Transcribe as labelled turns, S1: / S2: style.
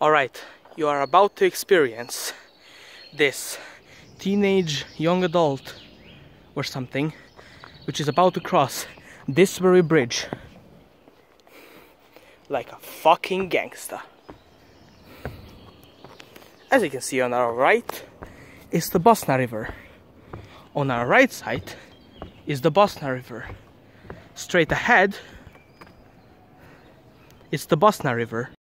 S1: Alright, you are about to experience this teenage young adult or something which is about to cross this very bridge like a fucking gangster. As you can see, on our right is the Bosna River. On our right side is the Bosna River. Straight ahead is the Bosna River.